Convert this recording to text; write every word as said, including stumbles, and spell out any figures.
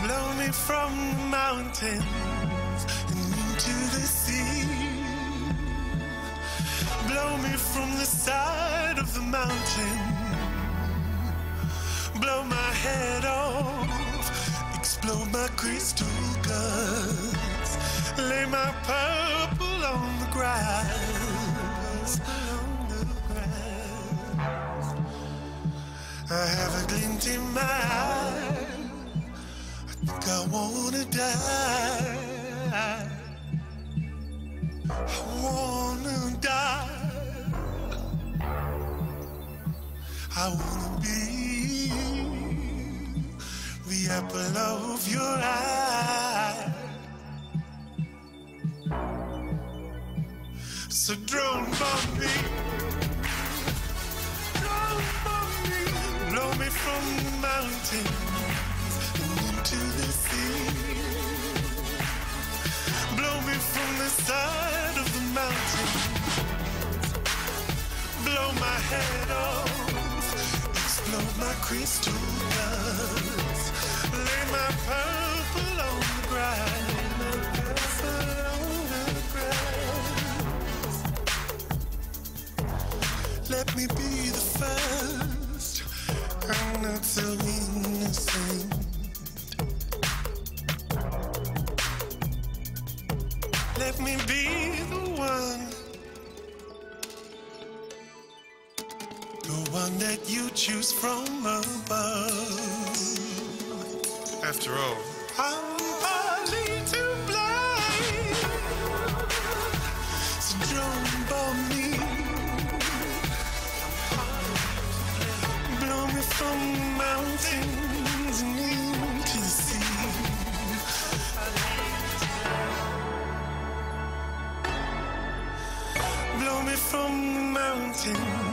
Blow me from the mountains and into the sea. Blow me from the side of the mountain. Blow my head off, explode my crystal guts. Lay my purple on the grass. I have a glint in my eye. I think I wanna die. I wanna die. I wanna be the apple of your eye. So drone bomb me, drone bomb me, blow me from the mountains and into the sea. Blow me from the side of the mountain, blow my head off, explode my crystal guts, lay my purple on the ground, purple on the ground. Let me be the first, I'm not so innocent. Let me be the one, the one that you choose from above. After all, I'm partly to blame. So drone bomb me, blow me from the mountains and into the sea. Blow me from the mountains